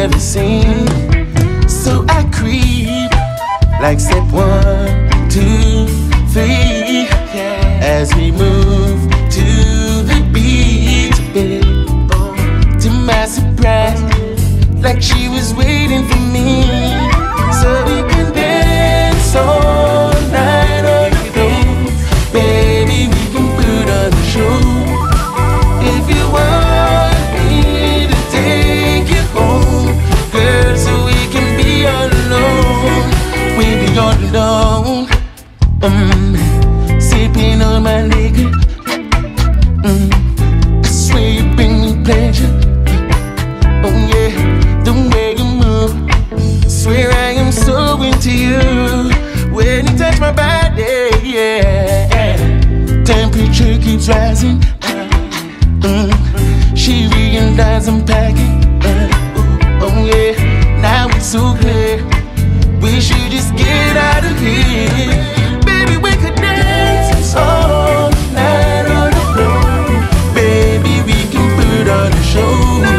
never seen. So I creep like step 1, 2, 3, as we move to the beat, to my surprise, like she was waiting for me, so we can dance all night on the floor. Baby, we can put on a show. If you want me to take you home, girl, so we can be alone. We'll be all alone, sipping on my liquor. I swear you bring me pleasure. Oh yeah, the way you move, swear I am so into you. When you touch my body, yeah, temperature keeps rising. She realized I'm packing. Oh yeah, now it's so clear. We should just get out of here. Baby, we could dance all night on the floor. Baby, we can put on a show.